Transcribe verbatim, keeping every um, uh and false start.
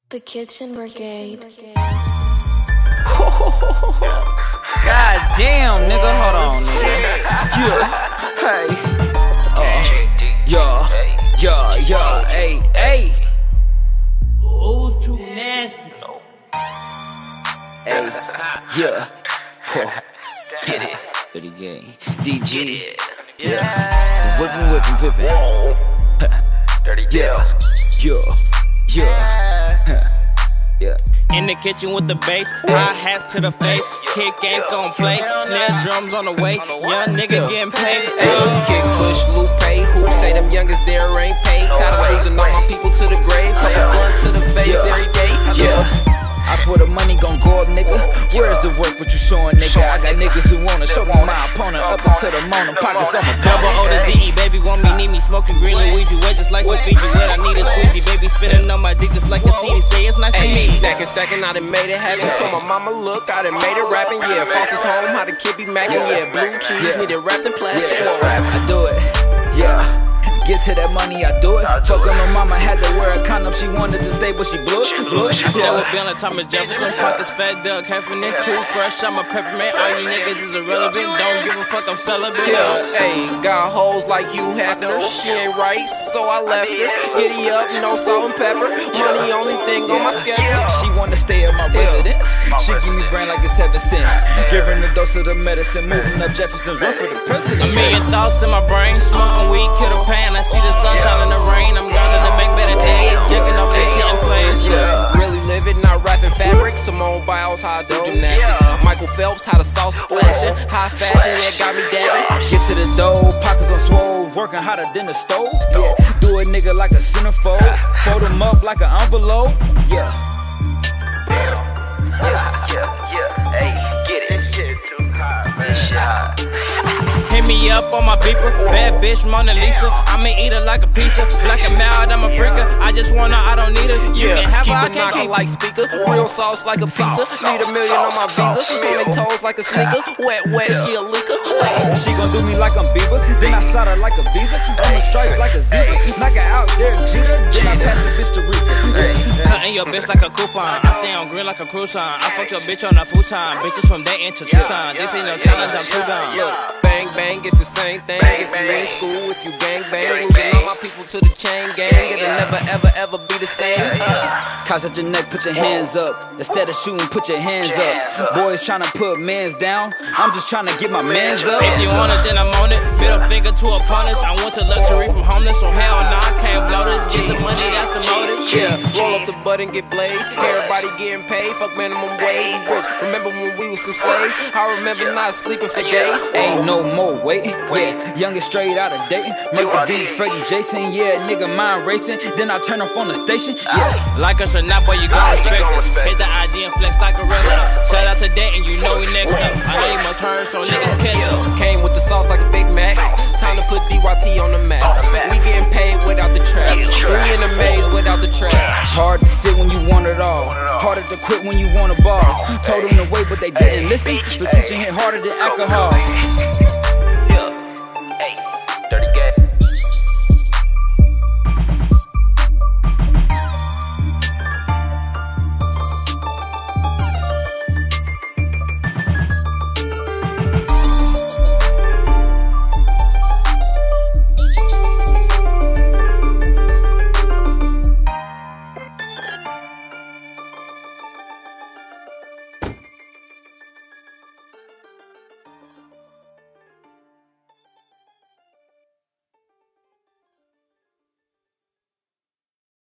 The Kitchen Brigade. God damn, nigga, hold on, nigga. Yeah, hey, uh, yeah, yeah, yeah, hey, hey. Ooh's too nasty. Hey, yeah, oh, get it, pretty gay. D G, yeah, whippin', whippin', whippin'. Dirty yeah, yeah, yeah, yeah. In the kitchen with the bass, high hats to the face. Kick ain't gon' play, snare drums on the way. Young niggas getting paid. Hey, kick, push, Lupe, who say them youngest there ain't paid? Tired of losing all my people to the grave. Couple blunts to the face Yeah. every day. Yeah, I swear the money gon' go up, nigga. Where's the work, what you showing, nigga? I got niggas who wanna show me my opponent up until the morning. Pockets on my Double O to Z E, baby want me, need me. Smoking green Luigi, wet just like some Fiji. Wet, I need a squeegee, baby spinning on my dick just like a C D. Say it's nice to Ayy, meet. stacking, stacking, I done made it happen. Told my mama, look, I done made it rapping. Yeah, Foster's home, how the kid be macking. Yeah, blue cheese, Yeah. need it wrapped in plastic. Yeah, I do it, yeah. Get to that money, I do it. Fuck on my mama, had to wear a condom. She wanted to stay, but she blew it. Blew it. Still Yeah. with Bill and Thomas Jefferson. Pockets fat, Doug Heffernan. Too fresh, I'm a peppermint. All you niggas is irrelevant. Don't give a fuck, I'm celibate. Yeah, ayy, got hoes like Hugh Hefner. She ain't right, so I left her. Giddy up, no salt and pepper. Money only thing on my schedule. She wanna stay at my residence. She give me brain like it's heaven sent. Giving a dose of the medicine, moving up Jefferson's run for the president. A million thoughts in my brain, smoking weed, kill the pain. I see the sunshine in the rain. I'm gone to make better days, jacking up bass hitting plays. Yeah, really living, not rapping fabric. Simone Biles, how I do gymnastics. Michael Phelps, how the sauce splashing. High fashion, yeah, got me dabbing. Get to the dough, pockets on swole, working hotter than the stove. Yeah, do a nigga like a centerfold, fold him up like an envelope. Yeah. Hit me up on my beeper, bad bitch Mona Lisa. I'ma eat her like a pizza, like a mouth, I'm a freaker. I just wanna, I don't need her. You Yeah, can have keep her, I it can't knocking keep like speaker. Real sauce like a pizza. Need a million on my visa. On they toes like a sneaker. Wet, wet, she a leaker. She gon' do me like I'm Bieber, then I slide her like a visa. On the stripes like a zebra, knock her out there, Jeter. Then I pass the bitch to reefer. Cutting your bitch like a coupon. I stay on green like a cruise on. I fuck your bitch on a futon. Bitches from Dayton to Tucson. This ain't no challenge, I'm too gone. Look, bang, bang, it's the same thing. If you in school, if you gang bang, losing all my people to the chain gang. It'll never, ever, ever be the same. Cause at your neck, put your hands up. Instead of shooting, put your hands up. Boys tryna put mans down. I'm just tryna get my mans up. If you want it, then I'm on it. Middle finger to opponents. I want to luxury from homeless, so hell nah, I can't blow this. Get the money, that's the motive. Yeah, roll up the butt and get blazed. Everybody getting paid, fuck minimum wage. We rich. Remember when we was some slaves? I remember not sleeping for days. Ain't no more waiting. Yeah, youngest straight out of dating. Murder beat Freddie Jason. Yeah, nigga mind racing. Then I turn up on the station. Yeah. Like us or not, boy, you gon' respect us. Hit the I G and flex like a wrestler. Shout out to Dayton, you know we next up. I know you must heard, so nigga catch up. Came with the sauce like a Big Mac. Time to put D Y T on the map. We getting paid without the trap. We in the maze without the trap. Hard to sit when you want it all. Harder to quit when you want a ball. Told them to wait, but they didn't listen. The teaching hit harder than alcohol.